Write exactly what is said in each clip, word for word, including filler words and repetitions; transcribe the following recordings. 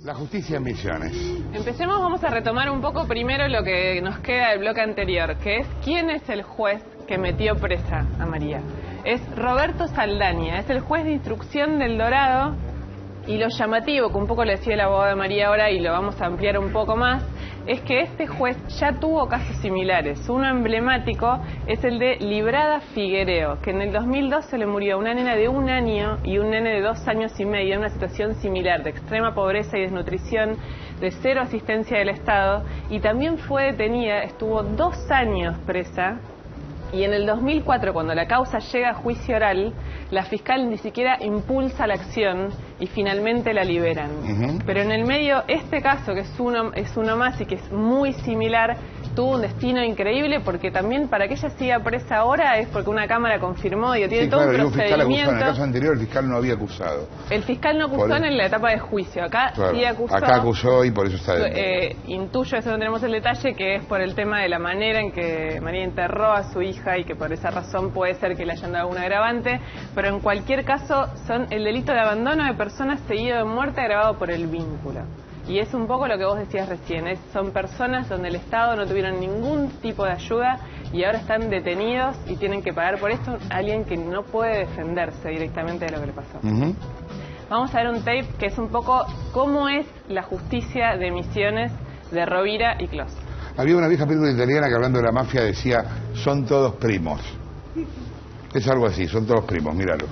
La justicia en Misiones. Empecemos, vamos a retomar un poco primero lo que nos queda del bloque anterior, que es quién es el juez que metió presa a María. Es Roberto Saldaña, es el juez de instrucción del Dorado, y lo llamativo, que un poco le decía el abogado de María ahora, y lo vamos a ampliar un poco más, es que este juez ya tuvo casos similares. Uno emblemático es el de Librada Figuereo, que en el dos mil dos se le murió una nena de un año y un nene de dos años y medio en una situación similar, de extrema pobreza y desnutrición, de cero asistencia del Estado, y también fue detenida, estuvo dos años presa, y en el dos mil cuatro, cuando la causa llega a juicio oral, la fiscal ni siquiera impulsa la acción y finalmente la liberan. Uh-huh. Pero en el medio, este caso, que es uno, es uno más y que es muy similar, tuvo un destino increíble, porque también para que ella siga presa ahora es porque una cámara confirmó y tiene sí, todo claro, un procedimiento. Un fiscal acusó. En el caso anterior el fiscal no había acusado. El fiscal no acusó en la etapa de juicio. Acá claro, sí acusó. Acá acusó y por eso está dentro. Eh, intuyo, eso no tenemos el detalle, que es por el tema de la manera en que María enterró a su hija y que por esa razón puede ser que le hayan dado un agravante, pero en cualquier caso son el delito de abandono de personas seguido de muerte agravado por el vínculo. Y es un poco lo que vos decías recién, es, son personas donde el Estado no tuvieron ningún tipo de ayuda y ahora están detenidos y tienen que pagar por esto a alguien que no puede defenderse directamente de lo que le pasó. Uh-huh. Vamos a ver un tape que es un poco cómo es la justicia de Misiones de Rovira y Clos. Había una vieja película italiana que, hablando de la mafia, decía, son todos primos. Es algo así, son todos primos, míralo.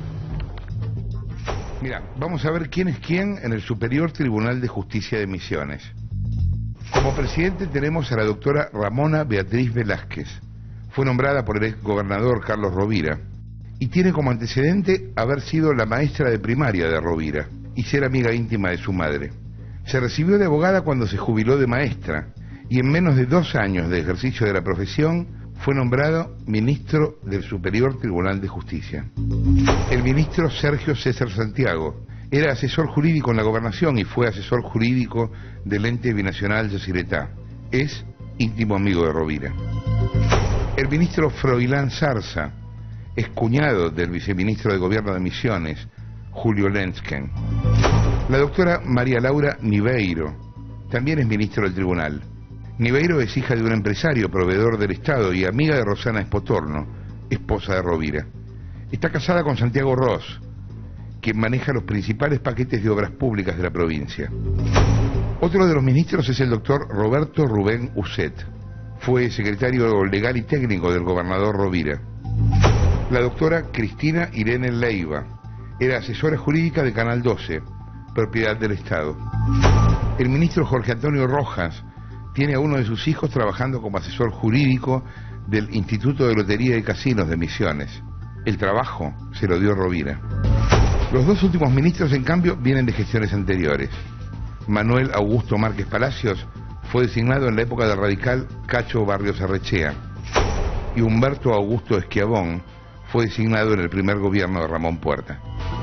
Mira, vamos a ver quién es quién en el Superior Tribunal de Justicia de Misiones. Como presidente tenemos a la doctora Ramona Beatriz Velázquez. Fue nombrada por el ex gobernador Carlos Rovira y tiene como antecedente haber sido la maestra de primaria de Rovira y ser amiga íntima de su madre. Se recibió de abogada cuando se jubiló de maestra y en menos de dos años de ejercicio de la profesión fue nombrado ministro del Superior Tribunal de Justicia. El ministro Sergio César Santiago era asesor jurídico en la gobernación y fue asesor jurídico del ente binacional Yacyretá. Es íntimo amigo de Rovira. El ministro Froilán Zarza es cuñado del viceministro de Gobierno de Misiones, Julio Lensken. La doctora María Laura Niveiro también es ministro del tribunal. Niveiro es hija de un empresario, proveedor del Estado y amiga de Rosana Espotorno, esposa de Rovira. Está casada con Santiago Ross, quien maneja los principales paquetes de obras públicas de la provincia. Otro de los ministros es el doctor Roberto Rubén Uset. Fue secretario legal y técnico del gobernador Rovira. La doctora Cristina Irene Leiva era asesora jurídica de Canal doce, propiedad del Estado. El ministro Jorge Antonio Rojas tiene a uno de sus hijos trabajando como asesor jurídico del Instituto de Lotería y Casinos de Misiones. El trabajo se lo dio Rovira. Los dos últimos ministros, en cambio, vienen de gestiones anteriores. Manuel Augusto Márquez Palacios fue designado en la época del radical Cacho Barrios Arrechea y Humberto Augusto Esquiabón fue designado en el primer gobierno de Ramón Puerta.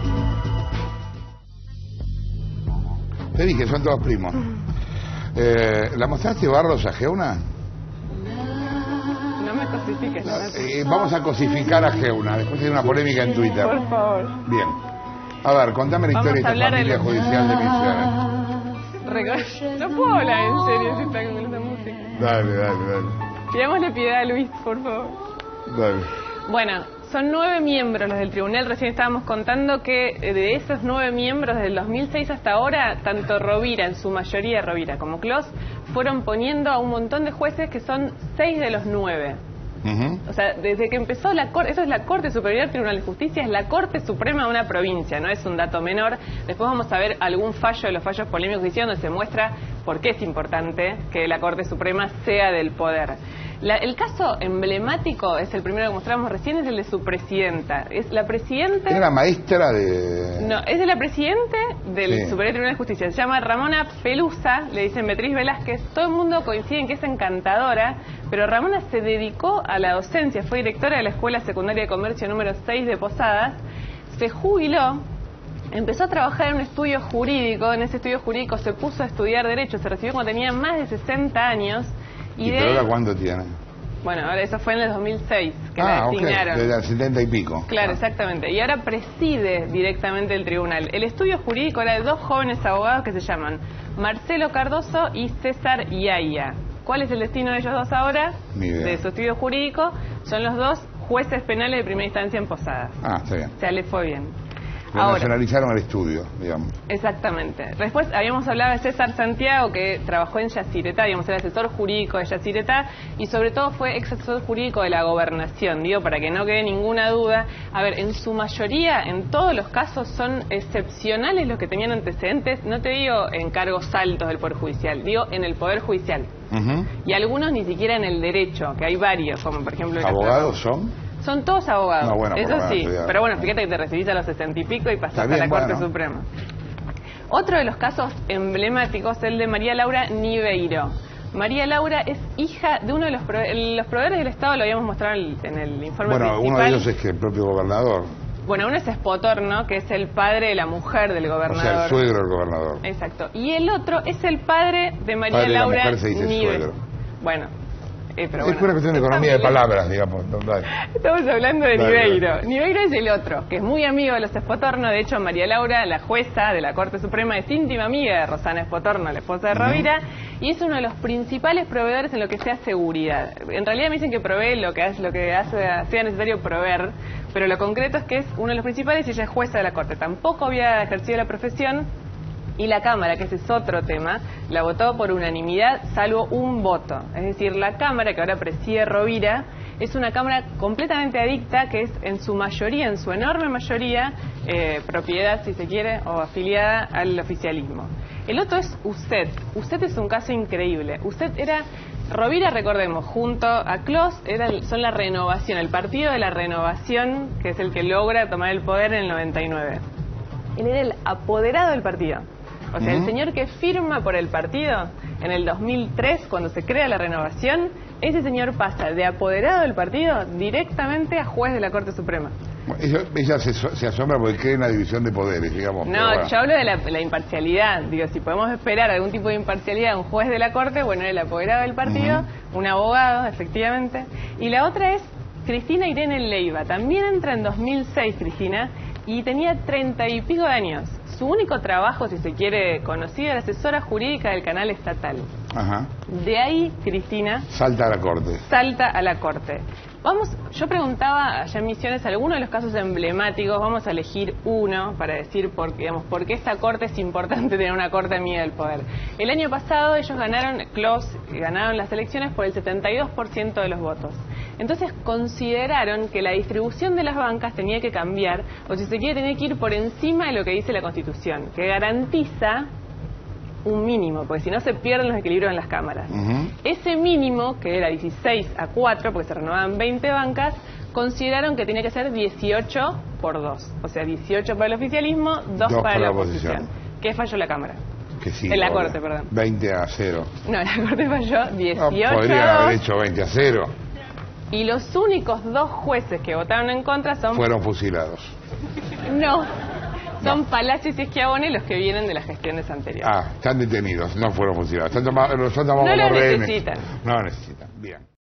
Te dije, son todos primos. Eh, ¿La mostraste, Barros, a Geuna? No me cosifiques. No, eh, vamos a cosificar a Geuna, después de una polémica en Twitter. Por favor. Bien. A ver, contame la vamos historia de esta familia el... judicial de Misiones. No puedo hablar en serio si está con esa música. Dale, dale, dale. Pidámosle piedad a Luis, por favor. Dale. Bueno, son nueve miembros los del tribunal. Recién estábamos contando que de esos nueve miembros, desde el dos mil seis hasta ahora, tanto Rovira, en su mayoría Rovira, como Clos, fueron poniendo a un montón de jueces que son seis de los nueve. Uh-huh. O sea, desde que empezó la Corte, eso es la Corte Superior Tribunal de Justicia, es la Corte Suprema de una provincia, no es un dato menor. Después vamos a ver algún fallo de los fallos polémicos que hicieron, donde se muestra por qué es importante que la Corte Suprema sea del poder. La, el caso emblemático, es el primero que mostramos recién, es el de su presidenta. Es la presidenta... ¿Era la maestra de...? No, es de la presidente del sí. Superior Tribunal de Justicia. Se llama Ramona Pelusa, le dicen Beatriz Velázquez. Todo el mundo coincide en que es encantadora, pero Ramona se dedicó a la docencia. Fue directora de la Escuela Secundaria de Comercio número seis de Posadas. Se jubiló, empezó a trabajar en un estudio jurídico. En ese estudio jurídico se puso a estudiar Derecho. Se recibió cuando tenía más de sesenta años. ¿Y, ¿Y de pero ahora cuánto tiene? Bueno, ahora eso fue en el dos mil seis que ah, la designaron. Ok, desde el setenta y pico. Claro, ah. exactamente. Y ahora preside directamente el tribunal. El estudio jurídico era de dos jóvenes abogados que se llaman Marcelo Cardoso y César Yaya. ¿Cuál es el destino de ellos dos ahora? Ni idea. De su estudio jurídico. Son los dos jueces penales de primera instancia en Posadas. Ah, está bien. O sea, les fue bien. Le Ahora, nacionalizaron el estudio, digamos. exactamente. Después habíamos hablado de César Santiago, que trabajó en Yacyretá, digamos, era asesor jurídico de Yacyretá y sobre todo fue ex asesor jurídico de la gobernación. Digo, para que no quede ninguna duda. A ver, en su mayoría, en todos los casos, son excepcionales los que tenían antecedentes, no te digo en cargos altos del Poder Judicial, digo en el Poder Judicial. Uh-huh. Y algunos ni siquiera en el derecho, que hay varios, como por ejemplo... ¿Abogados son? Son todos abogados, no, bueno, eso sí, estudiado. Pero bueno, fíjate que te recibís a los sesenta y pico y pasás bien, a la Corte bueno. Suprema. Otro de los casos emblemáticos es el de María Laura Niveiro. María Laura es hija de uno de los, prove los proveedores del Estado, lo habíamos mostrado en el informe bueno, principal. Uno de ellos es que el propio gobernador. Bueno, uno es Espotorno, que es el padre de la mujer del gobernador. O sea, el suegro del gobernador. Exacto. Y el otro es el padre de María padre Laura de la mujer se dice Niveiro. suegro. Bueno. Eh, pero es bueno, una cuestión de economía de palabras, digamos. Estamos hablando de dale, Niveiro. dale. Niveiro es el otro, que es muy amigo de los Espotorno. De hecho, María Laura, la jueza de la Corte Suprema, es íntima amiga de Rosana Espotorno, la esposa de Rovira, uh-huh. y es uno de los principales proveedores en lo que sea seguridad. En realidad me dicen que provee lo que hace, lo que hace sea necesario proveer, pero lo concreto es que es uno de los principales y ella es jueza de la Corte. Tampoco había ejercido la profesión. Y la Cámara, que ese es otro tema, la votó por unanimidad, salvo un voto. Es decir, la Cámara, que ahora preside Rovira, es una Cámara completamente adicta, que es en su mayoría, en su enorme mayoría, eh, propiedad, si se quiere, o afiliada al oficialismo. El otro es U C E T. U C E T es un caso increíble. U C E T era... Rovira, recordemos, junto a Clos, era, son la renovación, el partido de la renovación, que es el que logra tomar el poder en el noventa y nueve. Él era el apoderado del partido. O sea, uh-huh. el señor que firma por el partido en el dos mil tres, cuando se crea la renovación, ese señor pasa de apoderado del partido directamente a juez de la Corte Suprema. Ella, ella se, se asombra porque cree en la división de poderes, digamos. No, bueno. Yo hablo de la, la imparcialidad. Digo, si podemos esperar algún tipo de imparcialidad de un juez de la Corte, bueno, era el apoderado del partido, uh-huh. un abogado, efectivamente. Y la otra es Cristina Irene Leiva. También entra en dos mil seis, Cristina, y tenía treinta y pico de años. Su único trabajo, si se quiere, conocido, era asesora jurídica del canal estatal. Ajá. De ahí, Cristina... Salta a la Corte. Salta a la Corte. Vamos, yo preguntaba allá en Misiones algunos de los casos emblemáticos, vamos a elegir uno para decir por, digamos, por qué esta Corte es importante tener una Corte amiga del poder. El año pasado ellos ganaron, Clos, ganaron las elecciones por el setenta y dos por ciento de los votos. Entonces consideraron que la distribución de las bancas tenía que cambiar, o si se quiere, tenía que ir por encima de lo que dice la Constitución, que garantiza un mínimo, porque si no se pierden los equilibrios en las cámaras. Uh-huh. Ese mínimo, que era dieciséis a cuatro, porque se renovaban veinte bancas, consideraron que tenía que ser dieciocho por dos. O sea, dieciocho para el oficialismo, dos para la oposición. ¿Qué falló la Cámara? Que sí, en la Corte, perdón. veinte a cero. No, la Corte falló dieciocho no, podrían haber hecho veinte a cero. Y los únicos dos jueces que votaron en contra son... Fueron fusilados. No. Son no. Palacios y Schiavone los que vienen de las gestiones anteriores. Ah, están detenidos, no fueron fusilados. Están tomados, los han tomado no como lo rehenes. necesitan. No lo necesitan, bien.